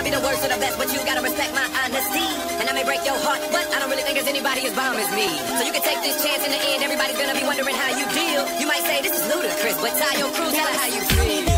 be the worst or the best, but you gotta respect my honesty. And I may break your heart, but I don't really think there's anybody as bomb as me. So you can take this chance. In the end, everybody's gonna be wondering how you deal. You might say this is ludicrous, but tell your crew, tell her how you feel.